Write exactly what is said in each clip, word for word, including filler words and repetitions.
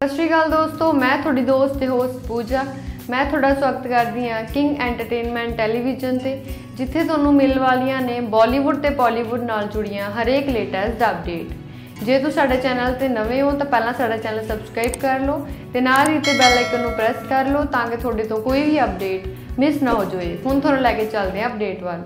सत श्री अकाल दोस्तों, मैं थोड़ी दोस्त ते होस्ट पूजा। मैं थोड़ा स्वागत करती हाँ किंग एंटरटेनमेंट टैलीविजन ते, जिथे तुहानूं मिलण वालियां ने बॉलीवुड ते बॉलीवुड नाल जुड़ियां हरेक लेटैसट अपडेट। जे तुसीं साडे चैनल ते नवे हो तो पहलां साडा चैनल सबसक्राइब कर लो ते नाल ही ते बैल आइकन नूं प्रेस कर लो ताकि तुहाडे तो कोई भी अपडेट मिस ना हो जाए। हुण तुहानूं लैके चलदे हां अपडेट वाल।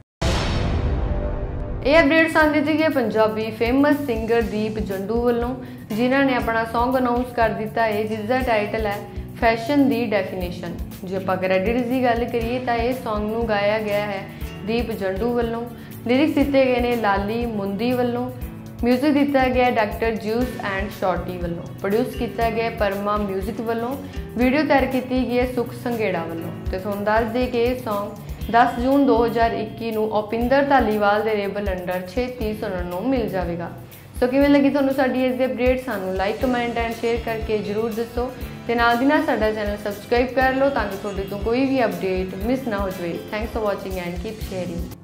ये अपडेट सन दी गई पंजाबी फेमस सिंगर दीप जंडू वालों, जिन्हों ने अपना सॉन्ग अनाउंस कर दिता है जिसका टाइटल है फैशन दी डेफिनेशन। जो आप क्रेडिट्स की गल करिए तो यह सॉन्ग नूं गाया गया है दीप जंडू वालों। लिरिक्स दिते गए ने लाली मुंदी वालों। म्यूजिक दिता गया डॉक्टर ज्यूस एंड शॉर्टी वालों। प्रोड्यूस किया गया परमा म्यूजिक वालों। वीडियो तैयार की गई है सुख संघेड़ा वालों। तो तुहानूं दस दे कि यह सॉन्ग दस जून दो हज़ार इक्की नूं ओपिंदर धालीवाल के लेबल अंडर छेती सुनने नूं मिल जाएगा। सो किवें लगी तुहानूं साडी इस दी अपडेट? सानूं लाइक कमेंट एंड शेयर करके जरूर दसो ते नाल दी नाल साडा चैनल सबसक्राइब कर लो ताकि तुहाडे तो कोई भी अपडेट मिस ना हो जाए। Thanks for watching and keep sharing.